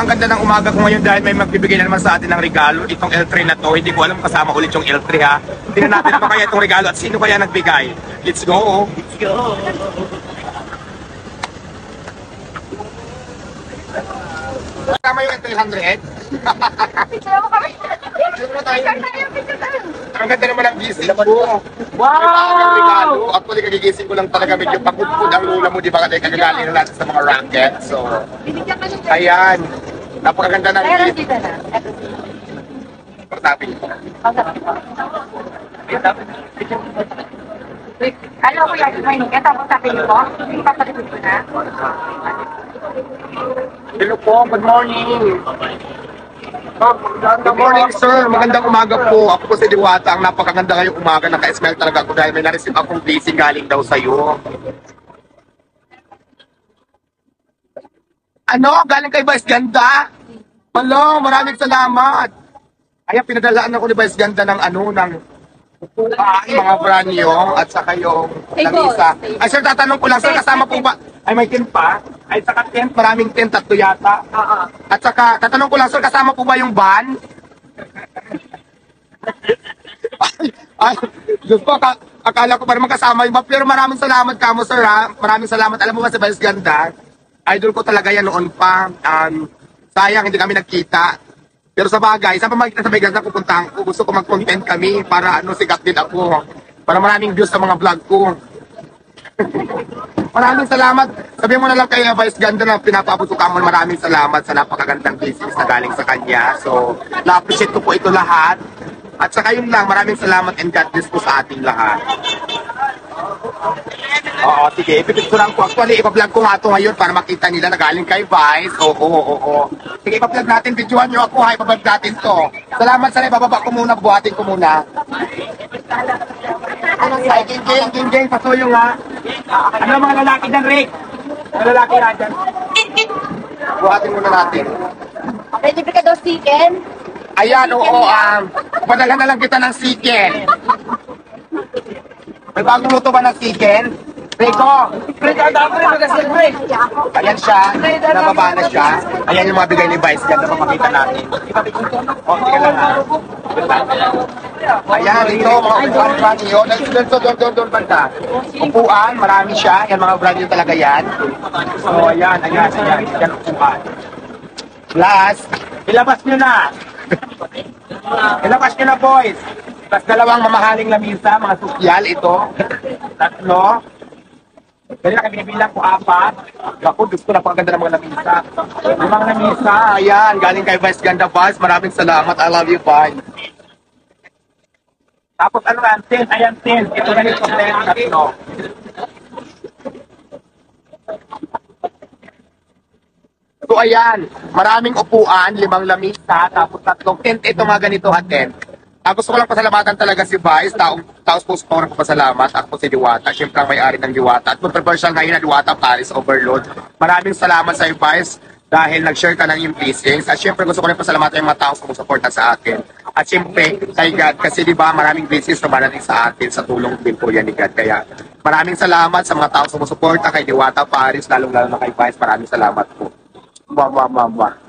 ang ganda ng umaga ko ngayon dahil may magbibigay na naman sa atin ng regalo. Itong L3 na to, hindi ko alam kasama ulit yung L3 ha. Tingnan natin pa kaya itong regalo at sino kaya nagbigay. Let's go! Let's go! Kasama yung L300? Picture mo kami. Ang ganda naman ang gising ko. Wow! Regalo. Actually, kagigising ko lang talaga medyo pagkudkud ang lula mo, di ba? Kasi kagagaling na natin sa mga racket. So, ayan. Napakaganda ng gising. Sabi ko. Ano ko yan? May nika. Tapos sabi ko, ipapalipid ko na. Hello po, good morning. Good morning, sir. Magandang umaga po. Ako po si Diwata. Ang napakaganda ngayong umaga. Naka-smile talaga ako dahil may na-receive akong blessing galing daw sa'yo. Ano? Galing kay Vice Ganda? Hello, maraming salamat. Ayan, pinadalaan ako ni Vice Ganda ng ng mga brand nyo at saka yung lamisa. Ay, sir, tatanong ko lang, sir, kasama po ba? Ay, may tent pa? Ay, saka tent, maraming tent, tatlo yata. At saka, tatanong ko lang, sir, kasama po ba yung van? ay, Diyos ko, akala ko pa naman kasama yung van. Pero maraming salamat ka mo, sir, ha? Maraming salamat. Alam mo ba si Vice Ganda? Idol ko talaga yan noon pa. Sayang, hindi kami nagkita. Pero sa bagay, sa pamagitan sa Vegas na pupuntahan ko, gusto ko mag-content kami para sikat din ako. Para maraming views sa mga vlog ko. Maraming salamat. Sabihin mo na lang kay Vice Ganda na pinapaabot ko kamo. Maraming salamat sa napakagandang business na galing sa kanya. So, na-appreciate ko po ito lahat. At saka yun lang, maraming salamat and God bless po sa ating lahat. Oo, sige, ipipicturean ko. Actually, ipa-vlog ko nga ito ngayon para makita nila na galing kay Vice. Oo. Sige, ipa-vlog natin. Videoan nyo ako, ha. Ipa-vlog natin to. Salamat sa ibababa ko muna, buhatin ko muna. Ay, King, pasuyo nga. Ano mga lalaki dyan, Rick? Mga lalaki na dyan. Buhatin muna natin. Ready ka daw, chicken? Ayan, oo, padala na lang kita ng chicken. May bagong luto ba ng chicken? Rico! Ayan siya, nababa na siya. Ayan yung mga bigay ni Vice, ganda papakita natin. O, sige lang ha. Ayan, ito, mga upuan brand nyo. Doon, banda. Upuan, marami siya. Ayan, mga brand nyo talaga yan. So, ayan, upuan. Last, ilabas nyo na. Ilabas nyo na, boys. Tapos dalawang mamahaling lamisa, mga sosyal, ito. Tatlo. Dali na kami binibilang ko, 4. Ako, gusto na pagkaganda ng mga lamisa. Yung mga lamisa, ayan, galing kay Vice Ganda Vice. Maraming salamat. I love you, Vice. Tapos ano yan, 10, ayan 10. Ito na yung 10, tatlo. So ayan, maraming upuan, 5 lamisa, tapos 3 tent. Ito mga ganito ha, tent. Gusto ko lang pasalamatan talaga si Vice, taos po ko pasalamat. Ako si Diwata, siyempre ang may-ari ng Diwata. At controversial ngayon na Diwata Paris Overload. Maraming salamat sa iyo, Vice, dahil nag-share ka ng yung blessings. At siyempre gusto ko rin pasalamatan yung mga taong sumusuporta sa akin. At siyempre kay God, kasi di ba maraming blessings na marating sa atin sa tulong din po yan ni God. Kaya maraming salamat sa mga taong sumusuporta kay Diwata Paris, lalong-lalo na kay Vice. Maraming salamat po. Mama.